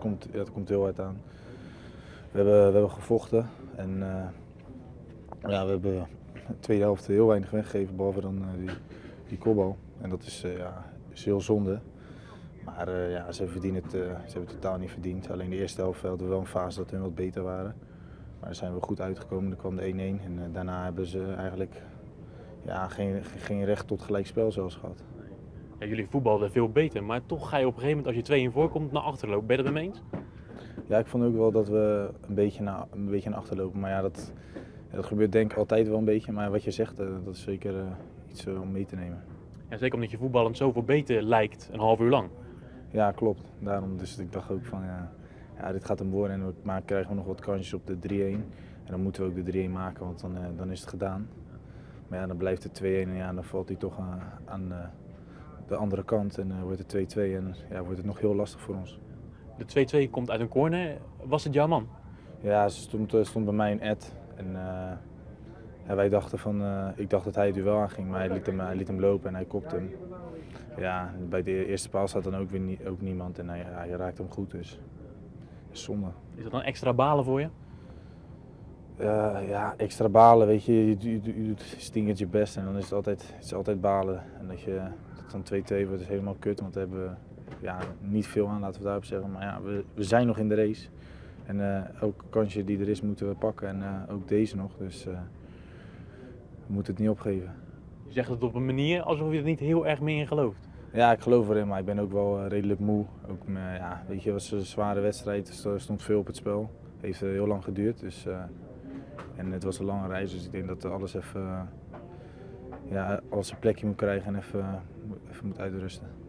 het komt heel hard aan. We hebben gevochten en ja, we hebben de tweede helft heel weinig weggegeven, behalve dan die kopbal. En dat is, is heel zonde. Maar ja, ze hebben het totaal niet verdiend. Alleen de eerste helft hadden we wel een fase dat hun wat beter waren. Maar daar zijn we goed uitgekomen, er kwam de 1-1 en daarna hebben ze eigenlijk geen recht tot gelijkspel zelfs gehad. Ja, jullie voetbalden veel beter, maar toch ga je op een gegeven moment als je 2-1 voorkomt naar achter lopen. Ben je het ermee eens? Ja, ik vond ook wel dat we een beetje naar achter lopen. Maar ja, dat gebeurt denk ik altijd wel een beetje. Maar wat je zegt, dat is zeker iets om mee te nemen. Ja, zeker omdat je voetballend zoveel beter lijkt een half uur lang. Ja, klopt. Daarom, dus ik dacht ook van ja, dit gaat hem worden en krijgen we nog wat kansjes op de 3-1. En dan moeten we ook de 3-1 maken, want dan is het gedaan. Maar ja, dan blijft het 2-1 en ja, dan valt hij toch aan de andere kant en wordt het 2-2 en ja, wordt het nog heel lastig voor ons. De 2-2 komt uit een corner. Was het jouw man? Ja, ze stond bij mij een ad en wij dachten ik dacht dat hij het duel aanging, maar hij liet hem lopen en hij kopte hem. Ja, bij de eerste paal staat dan ook niemand en hij raakt hem goed, dus is zonde. Is dat dan extra balen voor je? Ja, extra balen, weet je doet stinkend je best en dan is het altijd balen. En dat het dan 2-2 wordt is helemaal kut, want we hebben niet veel aan, laten we daarop zeggen. Maar ja, we zijn nog in de race en elke kansje die er is moeten we pakken en ook deze nog, dus we moeten het niet opgeven. Je zegt het op een manier alsof je er niet heel erg meer in gelooft. Ja, ik geloof erin, maar ik ben ook wel redelijk moe. Ook, weet je, het was een zware wedstrijd, dus er stond veel op het spel. Het heeft heel lang geduurd, dus, en het was een lange reis, dus ik denk dat alles even alles een plekje moet krijgen en even moet uitrusten.